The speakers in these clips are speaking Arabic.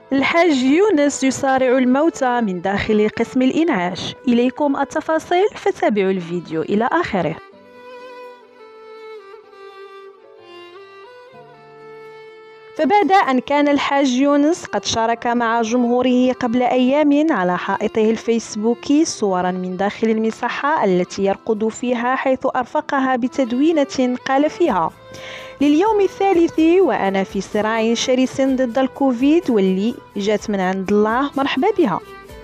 الحاج يونس يصارع الموتى من داخل قسم الإنعاش. إليكم التفاصيل، فتابعوا الفيديو إلى آخره. فبعد أن كان الحاج يونس قد شارك مع جمهوره قبل أيام على حائطه الفيسبوكي صورا من داخل المصحة التي يرقد فيها، حيث أرفقها بتدوينة قال فيها: لليوم الثالث وأنا في صراع شرس ضد الكوفيد واللي جات من عند الله، مرحبا بها.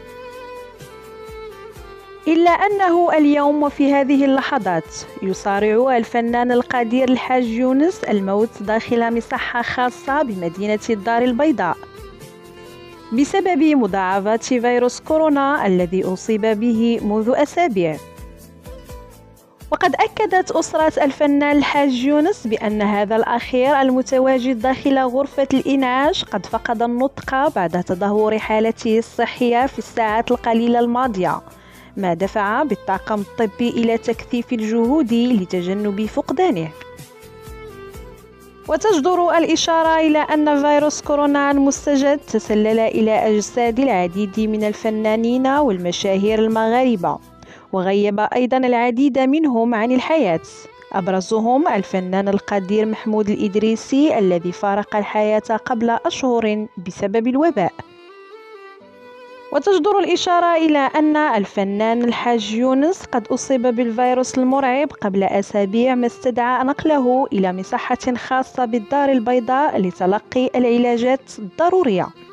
إلا أنه اليوم وفي هذه اللحظات يصارع الفنان القدير الحاج يونس الموت داخل مصحة خاصة بمدينة الدار البيضاء بسبب مضاعفات فيروس كورونا الذي أصيب به منذ أسابيع. وقد أكدت أسرة الفنان الحاج يونس بأن هذا الأخير المتواجد داخل غرفة الإنعاش قد فقد النطق بعد تدهور حالته الصحية في الساعات القليلة الماضية، ما دفع بالطاقم الطبي إلى تكثيف الجهود لتجنب فقدانه. وتجدر الإشارة إلى أن فيروس كورونا المستجد تسلل إلى أجساد العديد من الفنانين والمشاهير المغاربة، وغيب أيضا العديد منهم عن الحياة، أبرزهم الفنان القدير محمود الإدريسي الذي فارق الحياة قبل أشهر بسبب الوباء. وتجدر الإشارة إلى أن الفنان الحاج يونس قد أصيب بالفيروس المرعب قبل أسابيع، ما استدعى نقله إلى مصحة خاصة بالدار البيضاء لتلقي العلاجات الضرورية.